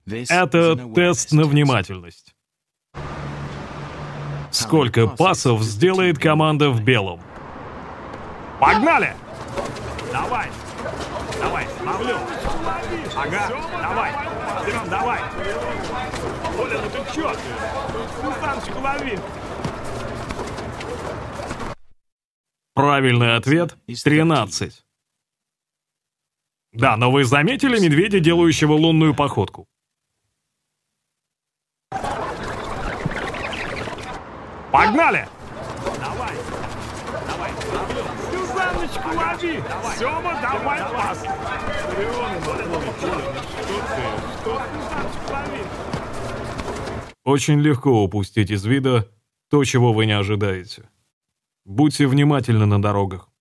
Это тест на внимательность. Сколько пасов сделает команда в белом? Погнали! Давай! Давай, ловлю! Ага, давай! Серёг, давай! Оля, ну ты чё? Ну, Санчик, лови! Правильный ответ — 13. Да, но вы заметили медведя, делающего лунную походку? Погнали! Давай! Давай! Сюзанночку лови! Сёма, давай пас! Очень легко упустить из вида то, чего вы не ожидаете. Будьте внимательны на дорогах.